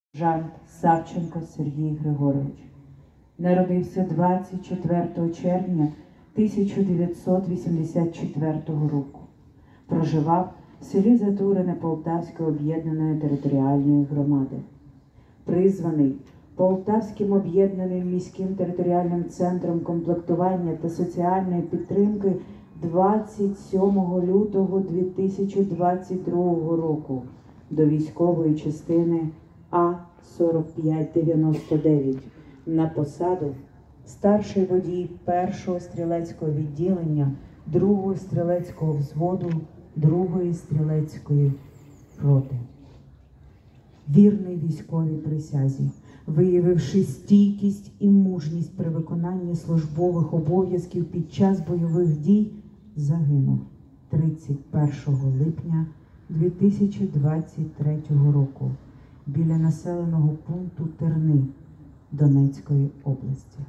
Сержант Савченко Сергій Григорович. Народився 24 червня 1984 року. Проживав в селі Затурине Полтавської об'єднаної територіальної громади. Призваний Полтавським об'єднаним міським територіальним центром комплектування та соціальної підтримки 27 лютого 2022 року до військової частини А-4599 на посаду старший водій 1-го стрілецького відділення 2-го стрілецького взводу 2-ї стрілецької роти. Вірний військовій присязі, виявивши стійкість і мужність при виконанні службових обов'язків під час бойових дій, загинув 31 липня 2023 року біля населеного пункту Терни Донецької області.